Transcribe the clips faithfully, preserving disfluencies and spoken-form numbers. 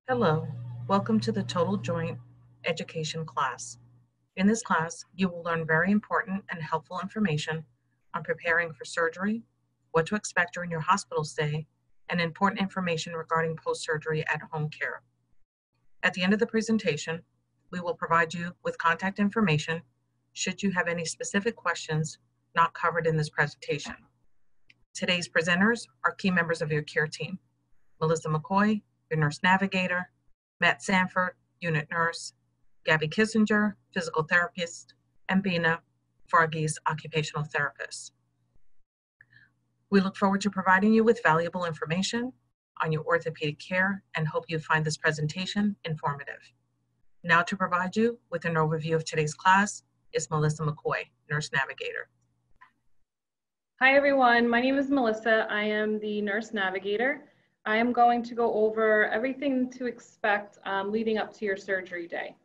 Hello, welcome to the Total Joint Education class. In this class, you will learn very important and helpful information on preparing for surgery, what to expect during your hospital stay, and important information regarding post-surgery at-home care. At the end of the presentation, we will provide you with contact information should you have any specific questions not covered in this presentation. Today's presenters are key members of your care team: Melissa McCoy, your nurse navigator; Matt Sanford, unit nurse; Gabby Kissinger, physical therapist; and Bina Farghese, occupational therapist. We look forward to providing you with valuable information on your orthopedic care and hope you find this presentation informative. Now to provide you with an overview of today's class is Melissa McCoy, nurse navigator. Hi everyone, my name is Melissa. I am the nurse navigator. I am going to go over everything to expect um, leading up to your surgery day.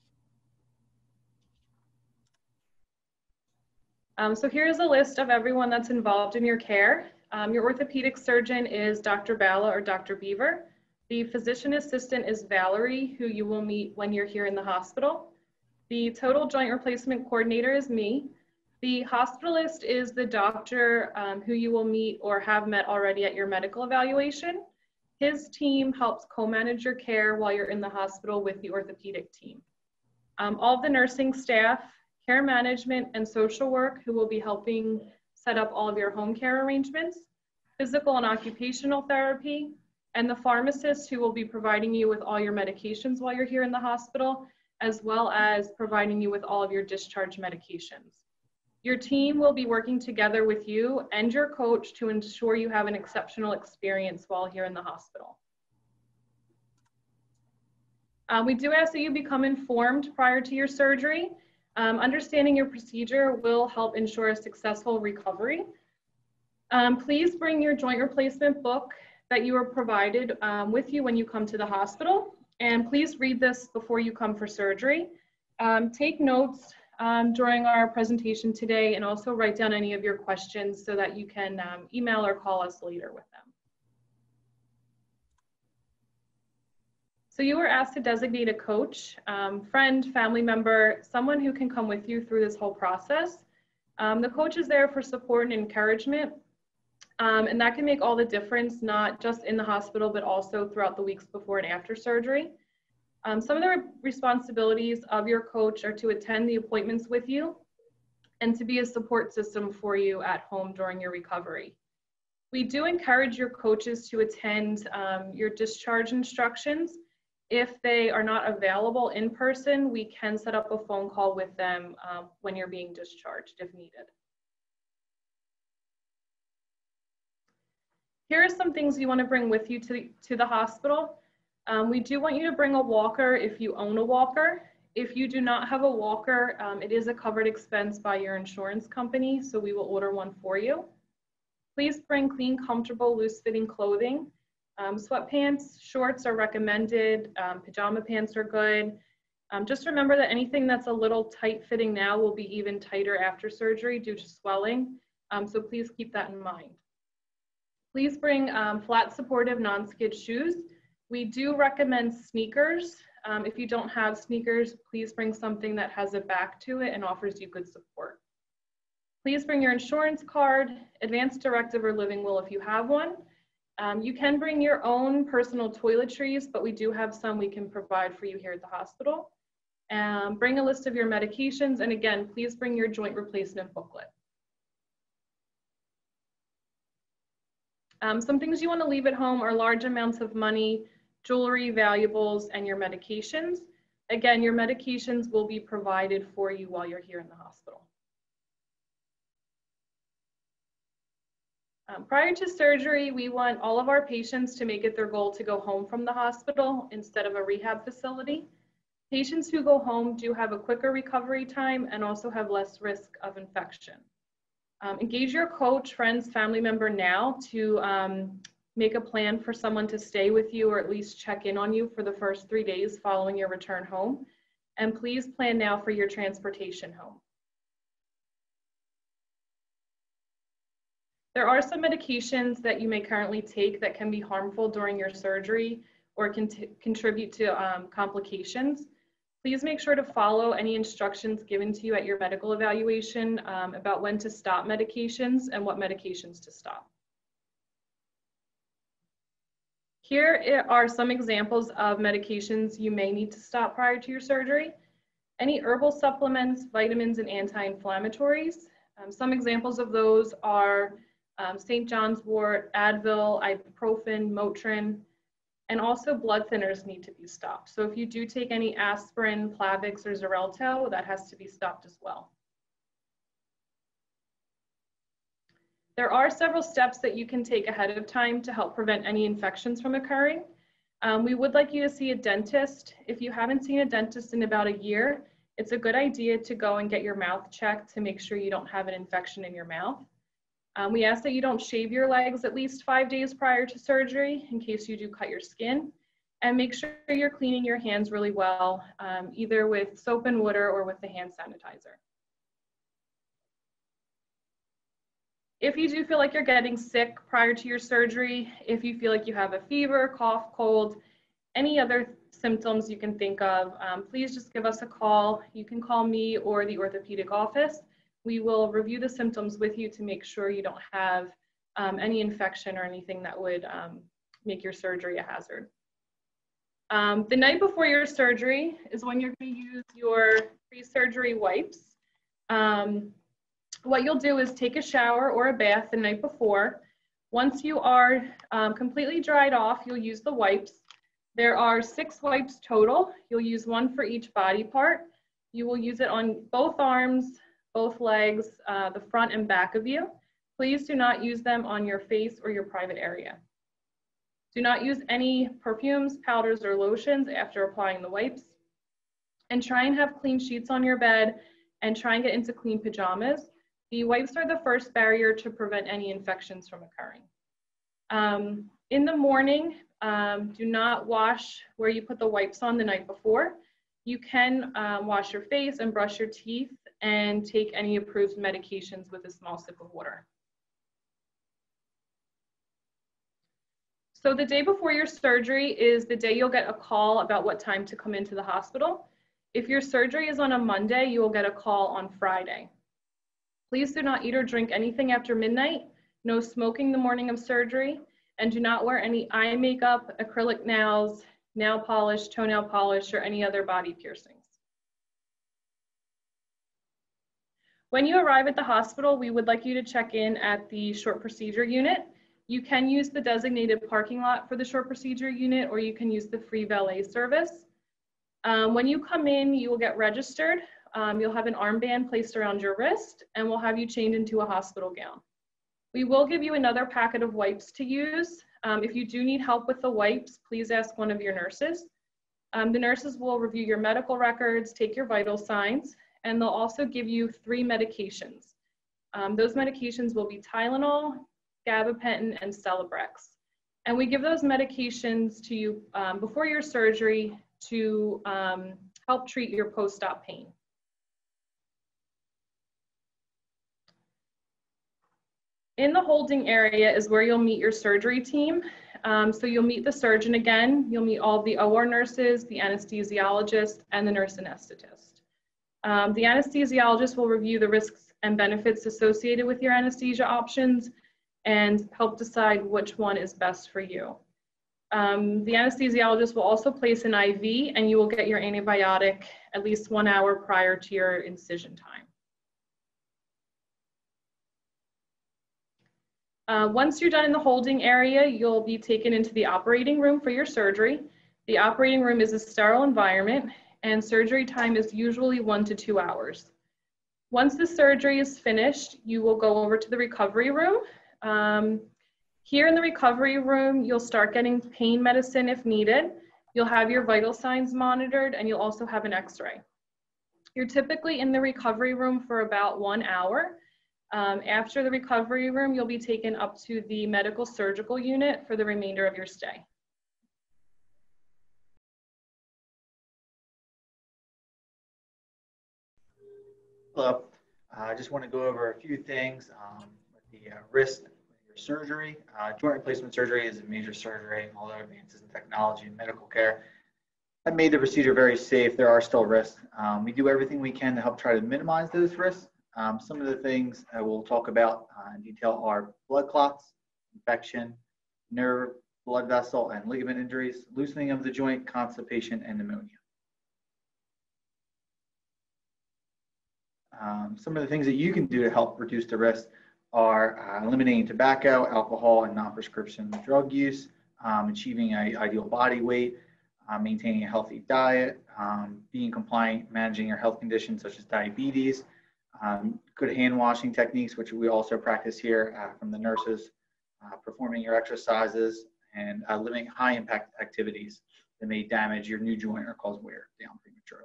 Um, so here's a list of everyone that's involved in your care. Um, your orthopedic surgeon is Doctor Bala or Doctor Beaver. The physician assistant is Valerie, who you will meet when you're here in the hospital. The total joint replacement coordinator is me. The hospitalist is the doctor um, who you will meet or have met already at your medical evaluation. His team helps co-manage your care while you're in the hospital with the orthopedic team. Um, all of the nursing staff, care management, and social work who will be helping set up all of your home care arrangements, physical and occupational therapy, and the pharmacist who will be providing you with all your medications while you're here in the hospital, as well as providing you with all of your discharge medications. Your team will be working together with you and your coach to ensure you have an exceptional experience while here in the hospital. Uh, we do ask that you become informed prior to your surgery. Um, understanding your procedure will help ensure a successful recovery. Um, please bring your joint replacement book that you were provided um, with you when you come to the hospital. And please read this before you come for surgery. Um, take notes Um, during our presentation today, and also write down any of your questions so that you can um, email or call us later with them. So you were asked to designate a coach, um, friend, family member, someone who can come with you through this whole process. Um, the coach is there for support and encouragement, um, and that can make all the difference, not just in the hospital, but also throughout the weeks before and after surgery. Um, some of the responsibilities of your coach are to attend the appointments with you and to be a support system for you at home during your recovery. We do encourage your coaches to attend um, your discharge instructions. If they are not available in person, we can set up a phone call with them um, when you're being discharged if needed. Here are some things you want to bring with you to, to the hospital. Um, we do want you to bring a walker if you own a walker. If you do not have a walker, um, it is a covered expense by your insurance company, so we will order one for you. Please bring clean, comfortable, loose-fitting clothing. Um, sweatpants, shorts are recommended. Um, pajama pants are good. Um, just remember that anything that's a little tight-fitting now will be even tighter after surgery due to swelling, um, so please keep that in mind. Please bring um, flat, supportive, non-skid shoes. We do recommend sneakers. Um, if you don't have sneakers, please bring something that has a back to it and offers you good support. Please bring your insurance card, advance directive or living will if you have one. Um, you can bring your own personal toiletries, but we do have some we can provide for you here at the hospital. Um, bring a list of your medications, and again, please bring your joint replacement booklet. Um, some things you want to leave at home are large amounts of money, jewelry, valuables, and your medications. Again, your medications will be provided for you while you're here in the hospital. Um, prior to surgery, we want all of our patients to make it their goal to go home from the hospital instead of a rehab facility. Patients who go home do have a quicker recovery time and also have less risk of infection. Um, engage your coach, friends, family member now to um, make a plan for someone to stay with you or at least check in on you for the first three days following your return home. And please plan now for your transportation home. There are some medications that you may currently take that can be harmful during your surgery or can contribute to um, complications. Please make sure to follow any instructions given to you at your medical evaluation um, about when to stop medications and what medications to stop. Here are some examples of medications you may need to stop prior to your surgery. Any herbal supplements, vitamins, and anti-inflammatories. Um, some examples of those are um, Saint John's wort, Advil, ibuprofen, Motrin, and also blood thinners need to be stopped. So if you do take any aspirin, Plavix, or Xarelto, that has to be stopped as well. There are several steps that you can take ahead of time to help prevent any infections from occurring. Um, we would like you to see a dentist. If you haven't seen a dentist in about a year, it's a good idea to go and get your mouth checked to make sure you don't have an infection in your mouth. Um, we ask that you don't shave your legs at least five days prior to surgery in case you do cut your skin. And make sure you're cleaning your hands really well, um, either with soap and water or with the hand sanitizer. If you do feel like you're getting sick prior to your surgery, if you feel like you have a fever, cough, cold, any other symptoms you can think of, um, please just give us a call. You can call me or the orthopedic office. We will review the symptoms with you to make sure you don't have um, any infection or anything that would um, make your surgery a hazard. Um, the night before your surgery is when you're going to use your pre-surgery wipes. Um, what you'll do is take a shower or a bath the night before. Once you are um, completely dried off, you'll use the wipes. There are six wipes total. You'll use one for each body part. You will use it on both arms, both legs, uh, the front and back of you. Please do not use them on your face or your private area. Do not use any perfumes, powders, or lotions after applying the wipes. And try and have clean sheets on your bed and try and get into clean pajamas. The wipes are the first barrier to prevent any infections from occurring. Um, in the morning, um, do not wash where you put the wipes on the night before. You can um, wash your face and brush your teeth and take any approved medications with a small sip of water. So the day before your surgery is the day you'll get a call about what time to come into the hospital. If your surgery is on a Monday, you will get a call on Friday. Please do not eat or drink anything after midnight, no smoking the morning of surgery, and do not wear any eye makeup, acrylic nails, nail polish, toenail polish, or any other body piercings. When you arrive at the hospital, we would like you to check in at the short procedure unit. You can use the designated parking lot for the short procedure unit, or you can use the free valet service. Um, when you come in, you will get registered. Um, you'll have an armband placed around your wrist, and we'll have you change into a hospital gown. We will give you another packet of wipes to use. Um, if you do need help with the wipes, please ask one of your nurses. Um, the nurses will review your medical records, take your vital signs, and they'll also give you three medications. Um, those medications will be Tylenol, gabapentin, and Celebrex. And we give those medications to you um, before your surgery to um, help treat your post-op pain. In the holding area is where you'll meet your surgery team. Um, so you'll meet the surgeon again, you'll meet all the O R nurses, the anesthesiologist, and the nurse anesthetist. Um, the anesthesiologist will review the risks and benefits associated with your anesthesia options and help decide which one is best for you. Um, the anesthesiologist will also place an I V, and you will get your antibiotic at least one hour prior to your incision time. Uh, once you're done in the holding area, you'll be taken into the operating room for your surgery. The operating room is a sterile environment, and surgery time is usually one to two hours. Once the surgery is finished, you will go over to the recovery room. Um, here in the recovery room, you'll start getting pain medicine if needed. You'll have your vital signs monitored, and you'll also have an x-ray. You're typically in the recovery room for about one hour. Um, after the recovery room, you'll be taken up to the medical surgical unit for the remainder of your stay. Hello. Uh, I just want to go over a few things um, with the uh, wrist, After surgery, uh, joint replacement surgery is a major surgery. Although advances in technology and medical care have made the procedure very safe, there are still risks. Um, we do everything we can to help try to minimize those risks. Um, some of the things I will talk about uh, in detail are blood clots, infection, nerve, blood vessel, and ligament injuries, loosening of the joint, constipation, and pneumonia. Um, some of the things that you can do to help reduce the risk are uh, eliminating tobacco, alcohol, and non-prescription drug use, um, achieving an ideal body weight, uh, maintaining a healthy diet, um, being compliant, managing your health conditions such as diabetes, um, good hand washing techniques, which we also practice here uh, from the nurses, uh, performing your exercises, and uh, limiting high impact activities that may damage your new joint or cause wear down prematurely.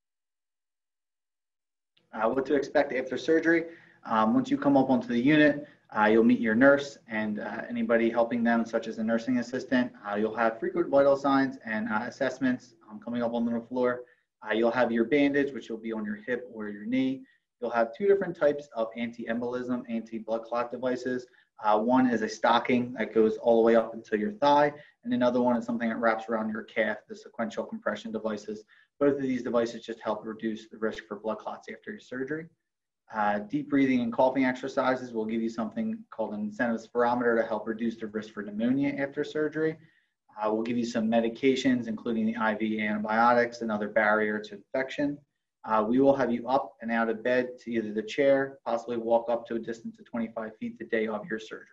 Uh, what to expect after surgery. Um, once you come up onto the unit, uh, you'll meet your nurse and uh, anybody helping them, such as a nursing assistant. Uh, you'll have frequent vital signs and uh, assessments um, coming up onto the floor. Uh, you'll have your bandage, which will be on your hip or your knee. You'll have two different types of anti-embolism, anti-blood clot devices. Uh, one is a stocking that goes all the way up until your thigh, and another one is something that wraps around your calf, the sequential compression devices. Both of these devices just help reduce the risk for blood clots after your surgery. Uh, deep breathing and coughing exercises will give you something called an incentive spirometer to help reduce the risk for pneumonia after surgery. Uh, we'll give you some medications, including the I V antibiotics, another barrier to infection. Uh, we will have you up and out of bed to either the chair, possibly walk up to a distance of twenty-five feet the day of your surgery.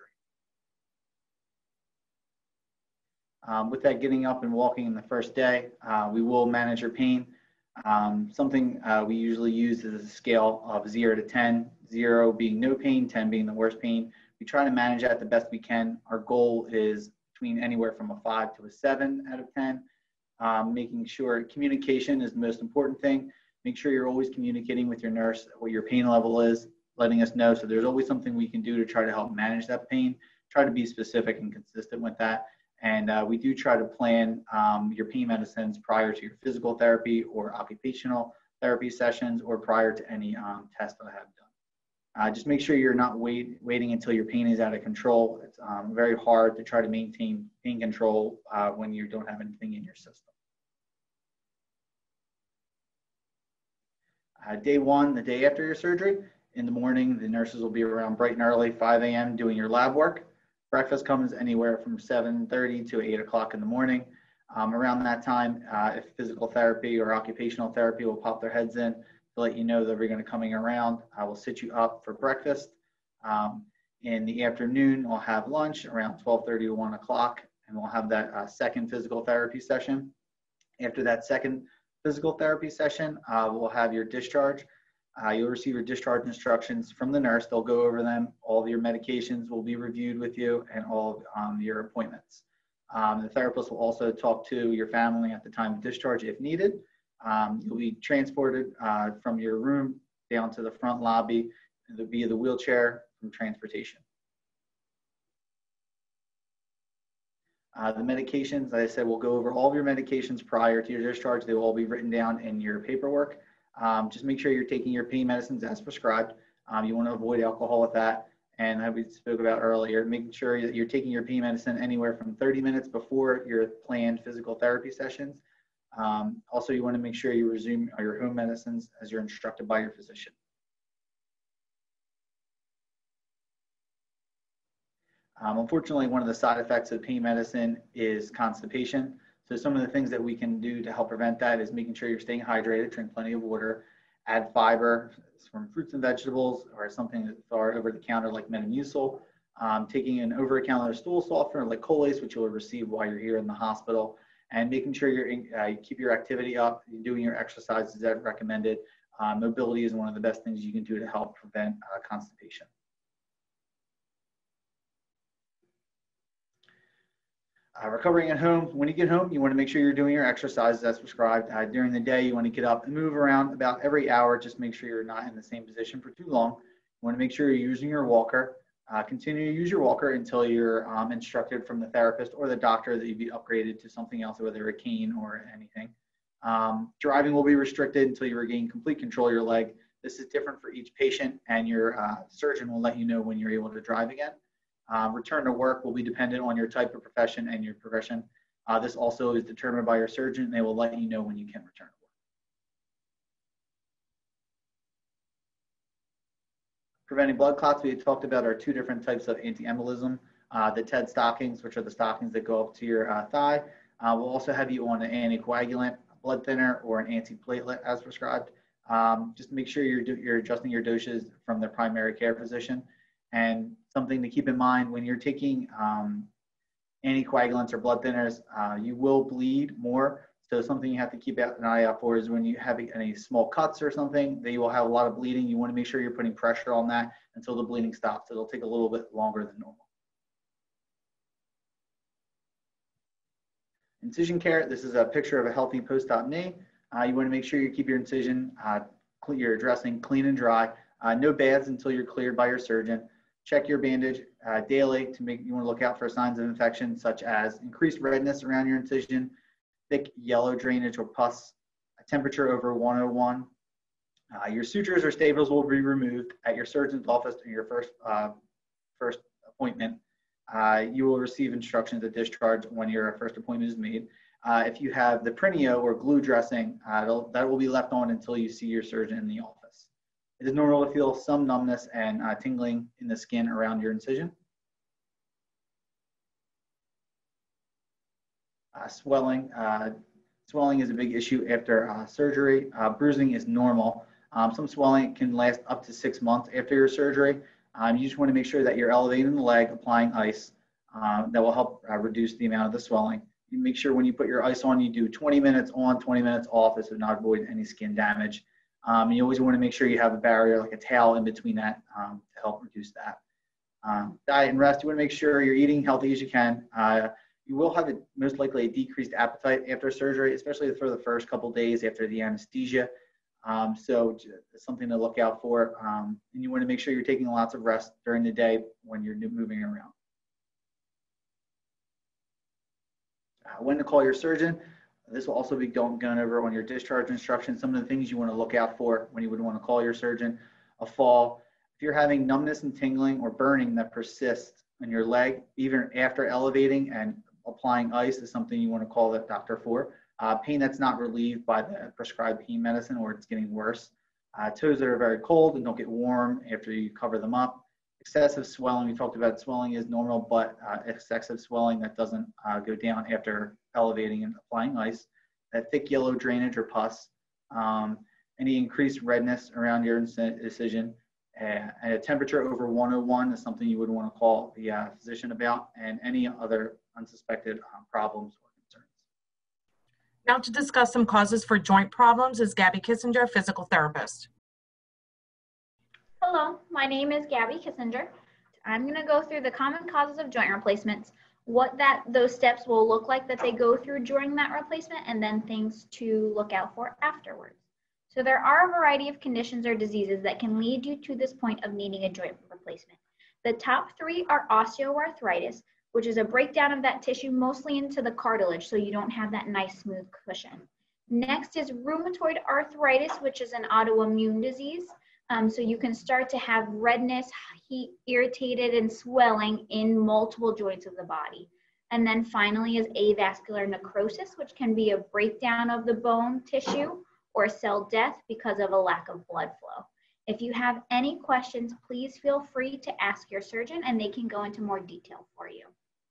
Um, with that getting up and walking in the first day, uh, we will manage your pain. Um, something uh, we usually use is a scale of zero to ten, zero being no pain, ten being the worst pain. We try to manage that the best we can. Our goal is between anywhere from a five to a seven out of ten. Um, making sure communication is the most important thing. Make sure you're always communicating with your nurse what your pain level is, letting us know. So there's always something we can do to try to help manage that pain. Try to be specific and consistent with that. And uh, we do try to plan um, your pain medicines prior to your physical therapy or occupational therapy sessions or prior to any um, tests that I have done. Uh, just make sure you're not wait, waiting until your pain is out of control. It's um, very hard to try to maintain pain control uh, when you don't have anything in your system. Uh, day one, the day after your surgery, in the morning, the nurses will be around bright and early, five A M doing your lab work. Breakfast comes anywhere from seven thirty to eight o'clock in the morning. Um, around that time, uh, if physical therapy or occupational therapy will pop their heads in to let you know that we're going to coming around. I will sit you up for breakfast. Um, in the afternoon, we'll have lunch around twelve thirty to one o'clock, and we'll have that uh, second physical therapy session. After that second physical therapy session, uh, we'll have your discharge. Uh, you'll receive your discharge instructions from the nurse. They'll go over them. All of your medications will be reviewed with you and all of um, your appointments. Um, the therapist will also talk to your family at the time of discharge if needed. Um, you'll be transported uh, from your room down to the front lobby via the wheelchair from transportation. Uh, the medications, as I said, we'll go over all of your medications prior to your discharge. They will all be written down in your paperwork. Um, just make sure you're taking your pain medicines as prescribed. Um, you want to avoid alcohol with that. And as we spoke about earlier, making sure that you're taking your pain medicine anywhere from thirty minutes before your planned physical therapy sessions. Um, also, you want to make sure you resume your home medicines as you're instructed by your physician. Um, unfortunately, one of the side effects of pain medicine is constipation. So some of the things that we can do to help prevent that is making sure you're staying hydrated, drink plenty of water, add fiber from fruits and vegetables or something that's over the counter like Metamucil, um, taking an over-the-counter stool softener like Colace, which you'll receive while you're here in the hospital, and making sure you're in, uh, you keep your activity up, you're doing your exercises as recommended. Uh, mobility is one of the best things you can do to help prevent uh, constipation. Uh, recovering at home, when you get home, you want to make sure you're doing your exercises as prescribed. Uh, during the day, you want to get up and move around about every hour. Just make sure you're not in the same position for too long. You want to make sure you're using your walker. Uh, continue to use your walker until you're um, instructed from the therapist or the doctor that you'd be upgraded to something else, whether a cane or anything. Um, driving will be restricted until you regain complete control of your leg. This is different for each patient, and your uh, surgeon will let you know when you're able to drive again. Uh, return to work will be dependent on your type of profession and your profession. Uh, this also is determined by your surgeon, and they will let you know when you can return to work. Preventing blood clots, we had talked about our two different types of anti-embolism, uh, the T E D stockings, which are the stockings that go up to your uh, thigh. Uh, we'll also have you on an anticoagulant, a blood thinner, or an antiplatelet as prescribed. Um, just make sure you're, you're adjusting your doses from the primary care physician. And something to keep in mind when you're taking um, anticoagulants or blood thinners, uh, you will bleed more. So something you have to keep an eye out for is when you have any small cuts or something, that you will have a lot of bleeding. You want to make sure you're putting pressure on that until the bleeding stops. It'll take a little bit longer than normal. Incision care, this is a picture of a healthy post-op knee. Uh, you want to make sure you keep your incision, uh, your dressing clean and dry. Uh, no baths until you're cleared by your surgeon. Check your bandage uh, daily to make, you want to look out for signs of infection such as increased redness around your incision, thick yellow drainage or pus, a temperature over one oh one. Uh, your sutures or staples will be removed at your surgeon's office in your first, uh, first appointment. Uh, you will receive instructions to discharge when your first appointment is made. Uh, if you have the prineo or glue dressing, uh, that will be left on until you see your surgeon in the office. It is normal to feel some numbness and uh, tingling in the skin around your incision. Uh, swelling. Uh, swelling is a big issue after uh, surgery. Uh, bruising is normal. Um, some swelling can last up to six months after your surgery. Um, you just want to make sure that you're elevating the leg, applying ice. Um, that will help uh, reduce the amount of the swelling. You make sure when you put your ice on, you do twenty minutes on, twenty minutes off. This would not avoid any skin damage. Um, you always want to make sure you have a barrier, like a towel in between that um, to help reduce that. Um, diet and rest, you want to make sure you're eating healthy as you can. Uh, you will have a, most likely a decreased appetite after surgery, especially for the first couple days after the anesthesia. Um, so it's something to look out for. Um, and you want to make sure you're taking lots of rest during the day when you're moving around. Uh, when to call your surgeon. This will also be going, going over on your discharge instructions. Some of the things you want to look out for when you would want to call your surgeon. A fall. If you're having numbness and tingling or burning that persists in your leg, even after elevating and applying ice, is something you want to call the doctor for. Uh, pain that's not relieved by the prescribed pain medicine or it's getting worse. Uh, toes that are very cold and don't get warm after you cover them up. Excessive swelling, we talked about swelling is normal, but uh, excessive swelling that doesn't uh, go down after elevating and applying ice. That thick yellow drainage or pus. Um, any increased redness around your incision. Uh, and a temperature over one oh one is something you would want to call the uh, physician about, and any other unsuspected uh, problems or concerns. Now to discuss some causes for joint problems is Gabby Kissinger, a physical therapist. Hello, my name is Gabby Kissinger. I'm going to go through the common causes of joint replacements, what that those steps will look like that they go through during that replacement, and then things to look out for afterwards. So there are a variety of conditions or diseases that can lead you to this point of needing a joint replacement. The top three are osteoarthritis, which is a breakdown of that tissue mostly into the cartilage, so you don't have that nice smooth cushion. Next is rheumatoid arthritis, which is an autoimmune disease. Um, so you can start to have redness, heat, irritated, and swelling in multiple joints of the body. And then finally is avascular necrosis, which can be a breakdown of the bone tissue or cell death because of a lack of blood flow. If you have any questions, please feel free to ask your surgeon and they can go into more detail for you.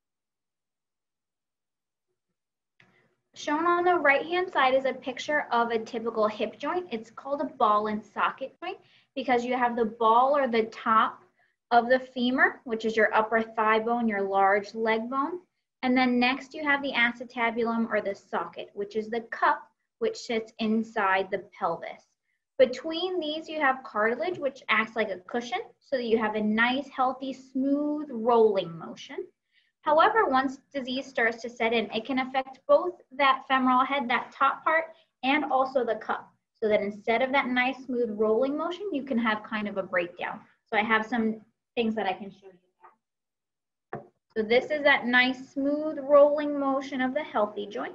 Shown on the right-hand side is a picture of a typical hip joint. It's called a ball and socket joint because you have the ball or the top of the femur, which is your upper thigh bone, your large leg bone. And then next you have the acetabulum or the socket, which is the cup, which sits inside the pelvis. Between these, you have cartilage, which acts like a cushion, so that you have a nice, healthy, smooth rolling motion. However, once disease starts to set in, it can affect both that femoral head, that top part, and also the cup. So that instead of that nice, smooth rolling motion, you can have kind of a breakdown. So I have some things that I can show you now. So this is that nice, smooth rolling motion of the healthy joint.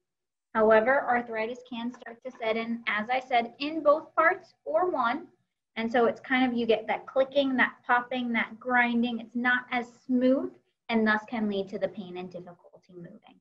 However, arthritis can start to set in, as I said, in both parts or one. And so it's kind of, you get that clicking, that popping, that grinding. It's not as smooth and thus can lead to the pain and difficulty moving.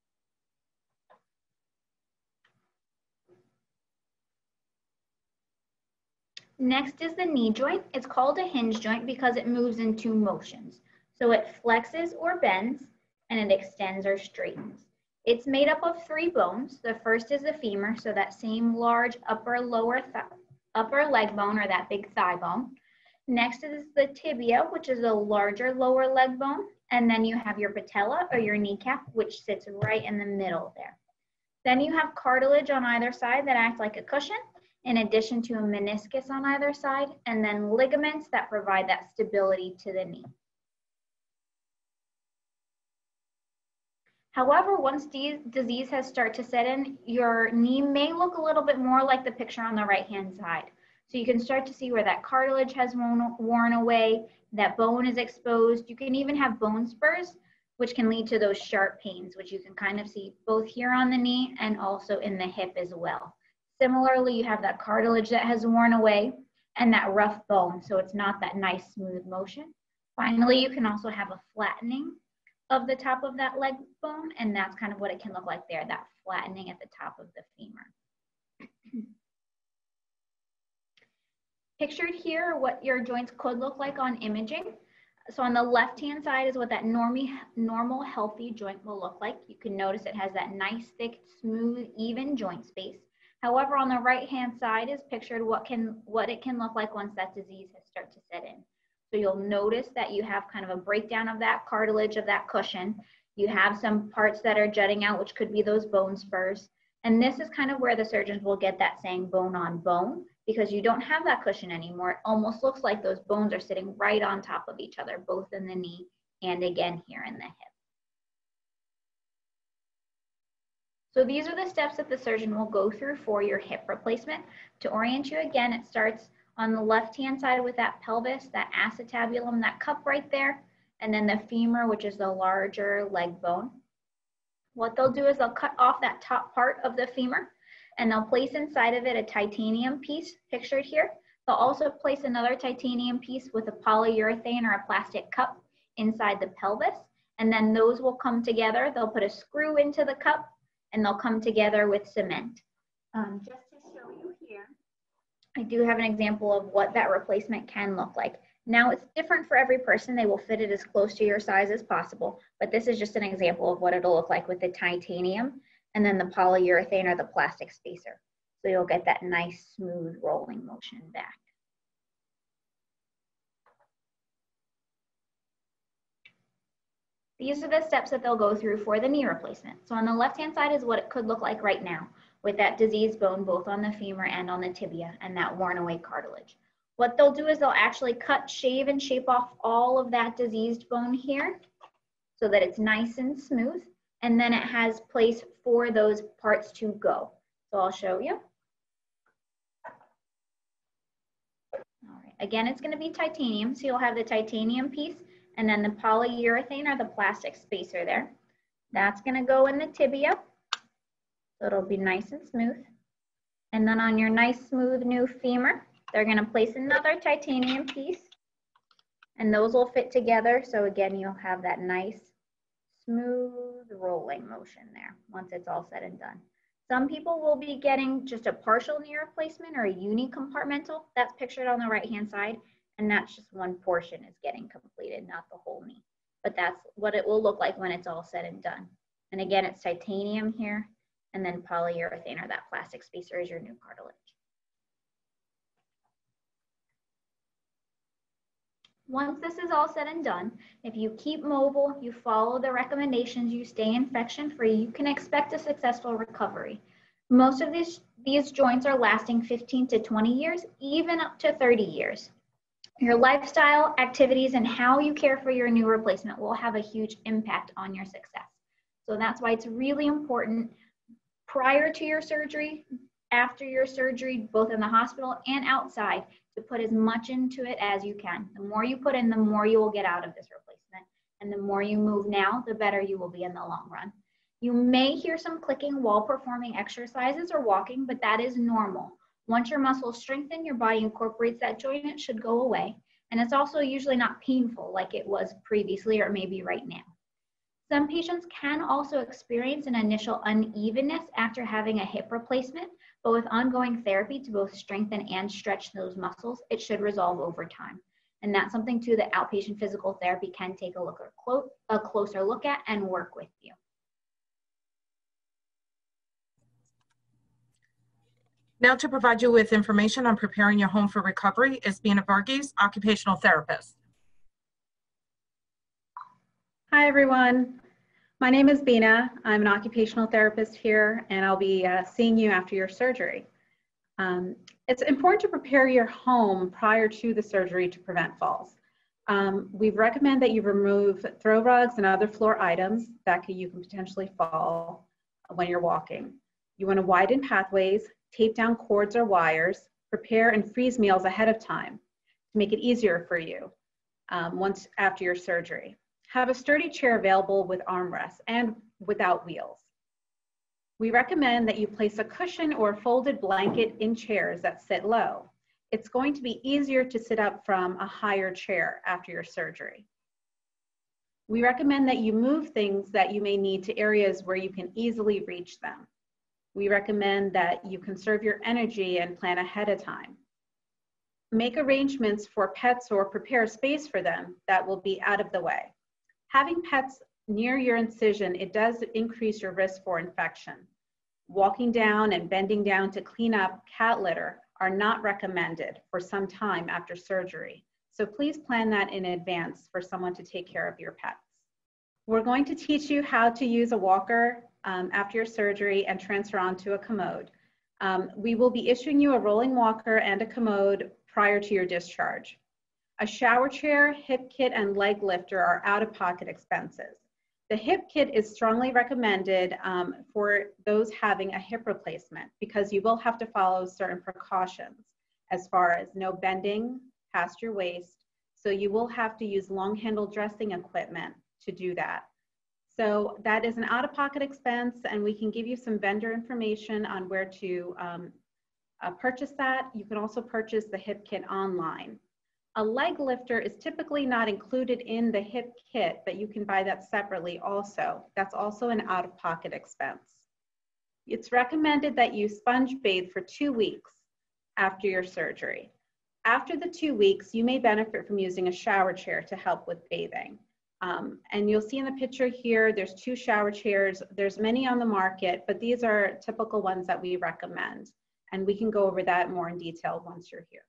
Next is the knee joint. It's called a hinge joint because it moves in two motions. So it flexes or bends and it extends or straightens. It's made up of three bones. The first is the femur, so that same large upper lower upper leg bone, or that big thigh bone. Next is the tibia, which is a larger lower leg bone. And then you have your patella or your kneecap, which sits right in the middle there. Then you have cartilage on either side that act like a cushion, in addition to a meniscus on either side, and then ligaments that provide that stability to the knee. However, once disease has started to set in, your knee may look a little bit more like the picture on the right-hand side. So you can start to see where that cartilage has worn, worn away, that bone is exposed. You can even have bone spurs, which can lead to those sharp pains, which you can kind of see both here on the knee and also in the hip as well. Similarly, you have that cartilage that has worn away and that rough bone, so it's not that nice smooth motion. Finally, you can also have a flattening of the top of that leg bone, and that's kind of what it can look like there, that flattening at the top of the femur. Pictured here are what your joints could look like on imaging. So on the left-hand side is what that normy, normal healthy joint will look like. You can notice it has that nice, thick, smooth, even joint space. However, on the right-hand side is pictured what can what it can look like once that disease has started to set in. So you'll notice that you have kind of a breakdown of that cartilage, of that cushion. You have some parts that are jutting out, which could be those bone spurs. And this is kind of where the surgeons will get that saying bone on bone, because you don't have that cushion anymore. It almost looks like those bones are sitting right on top of each other, both in the knee and again here in the hip. So these are the steps that the surgeon will go through for your hip replacement. To orient you again, it starts on the left-hand side with that pelvis, that acetabulum, that cup right there, and then the femur, which is the larger leg bone. What they'll do is they'll cut off that top part of the femur, and they'll place inside of it a titanium piece pictured here. They'll also place another titanium piece with a polyurethane or a plastic cup inside the pelvis, and then those will come together. They'll put a screw into the cup, and they'll come together with cement. Um, just to show you here, I do have an example of what that replacement can look like. Now it's different for every person. They will fit it as close to your size as possible, but this is just an example of what it'll look like with the titanium and then the polyurethane or the plastic spacer. So you'll get that nice smooth rolling motion back. These are the steps that they'll go through for the knee replacement. So on the left-hand side is what it could look like right now with that diseased bone both on the femur and on the tibia and that worn away cartilage. What they'll do is they'll actually cut, shave, and shape off all of that diseased bone here so that it's nice and smooth, and then it has place for those parts to go. So I'll show you. All right. Again, it's going to be titanium, so you'll have the titanium piece and then the polyurethane or the plastic spacer there. That's going to go in the tibia, so it'll be nice and smooth. And then on your nice smooth new femur, they're going to place another titanium piece, and those will fit together. So again, you'll have that nice smooth rolling motion there once it's all said and done. Some people will be getting just a partial knee replacement or a unicompartmental. That's pictured on the right-hand side, and that's just one portion is getting completed, not the whole knee. But that's what it will look like when it's all said and done. And again, it's titanium here, and then polyurethane or that plastic spacer is your new cartilage. Once this is all said and done, if you keep mobile, you follow the recommendations, you stay infection-free, you can expect a successful recovery. Most of these, these joints are lasting fifteen to twenty years, even up to thirty years. Your lifestyle, activities, and how you care for your new replacement will have a huge impact on your success. So that's why it's really important prior to your surgery, after your surgery, both in the hospital and outside, to put as much into it as you can. The more you put in, the more you will get out of this replacement. And the more you move now, the better you will be in the long run. You may hear some clicking while performing exercises or walking, but that is normal. Once your muscles strengthen, your body incorporates that joint, it should go away. And it's also usually not painful like it was previously or maybe right now. Some patients can also experience an initial unevenness after having a hip replacement, but with ongoing therapy to both strengthen and stretch those muscles, it should resolve over time. And that's something too that outpatient physical therapy can take a look at, a closer look at and work with you. Now to provide you with information on preparing your home for recovery is Bina Varghese, occupational therapist. Hi, everyone. My name is Bina. I'm an occupational therapist here, and I'll be uh, seeing you after your surgery. Um, it's important to prepare your home prior to the surgery to prevent falls. Um, we recommend that you remove throw rugs and other floor items that can, you can potentially fall when you're walking. You want to widen pathways, tape down cords or wires, prepare and freeze meals ahead of time to make it easier for you um, once after your surgery. Have a sturdy chair available with armrests and without wheels. We recommend that you place a cushion or a folded blanket in chairs that sit low. It's going to be easier to sit up from a higher chair after your surgery. We recommend that you move things that you may need to areas where you can easily reach them. We recommend that you conserve your energy and plan ahead of time. Make arrangements for pets or prepare space for them that will be out of the way. Having pets near your incision, it does increase your risk for infection. Walking down and bending down to clean up cat litter are not recommended for some time after surgery. So please plan that in advance for someone to take care of your pets. We're going to teach you how to use a walker um, after your surgery and transfer onto a commode. Um, we will be issuing you a rolling walker and a commode prior to your discharge. A shower chair, hip kit, and leg lifter are out-of-pocket expenses. The hip kit is strongly recommended um, for those having a hip replacement because you will have to follow certain precautions as far as no bending past your waist. So you will have to use long-handled dressing equipment to do that. So that is an out-of-pocket expense, and we can give you some vendor information on where to um, uh, purchase that. You can also purchase the hip kit online. A leg lifter is typically not included in the hip kit, but you can buy that separately also. That's also an out-of-pocket expense. It's recommended that you sponge bathe for two weeks after your surgery. After the two weeks, you may benefit from using a shower chair to help with bathing. Um, and you'll see in the picture here, there's two shower chairs. There's many on the market, but these are typical ones that we recommend. And we can go over that more in detail once you're here.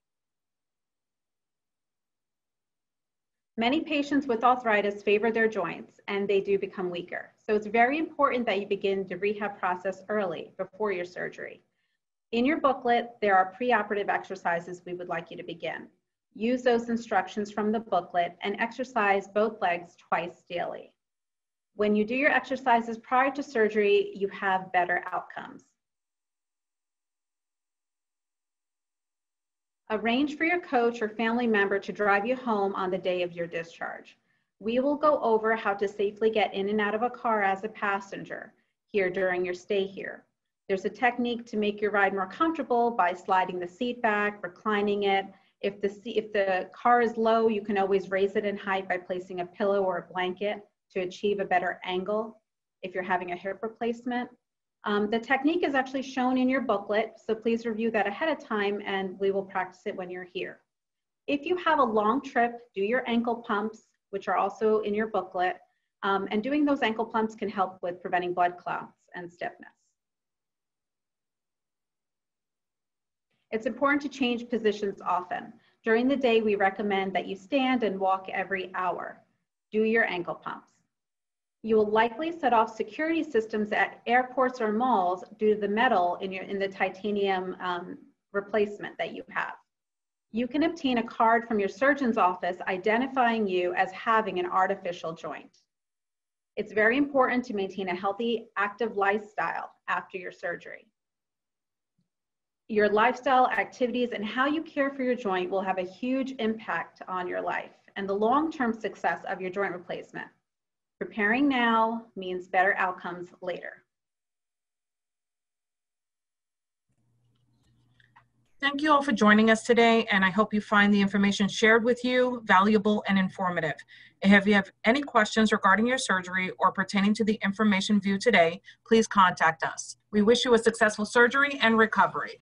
Many patients with arthritis favor their joints and they do become weaker. So it's very important that you begin the rehab process early before your surgery. In your booklet, there are preoperative exercises we would like you to begin. Use those instructions from the booklet and exercise both legs twice daily. When you do your exercises prior to surgery, you have better outcomes. Arrange for your coach or family member to drive you home on the day of your discharge. We will go over how to safely get in and out of a car as a passenger here during your stay here. There's a technique to make your ride more comfortable by sliding the seat back, reclining it. If the, seat, if the car is low, you can always raise it in height by placing a pillow or a blanket to achieve a better angle if you're having a hip replacement. Um, the technique is actually shown in your booklet, so please review that ahead of time and we will practice it when you're here. If you have a long trip, do your ankle pumps, which are also in your booklet, um, and doing those ankle pumps can help with preventing blood clots and stiffness. It's important to change positions often. During the day, we recommend that you stand and walk every hour. Do your ankle pumps. You will likely set off security systems at airports or malls due to the metal in, your, in the titanium um, replacement that you have. You can obtain a card from your surgeon's office identifying you as having an artificial joint. It's very important to maintain a healthy, active lifestyle after your surgery. Your lifestyle, activities, and how you care for your joint will have a huge impact on your life and the long-term success of your joint replacement. Preparing now means better outcomes later. Thank you all for joining us today, and I hope you find the information shared with you valuable and informative. If you have any questions regarding your surgery or pertaining to the information viewed today, please contact us. We wish you a successful surgery and recovery.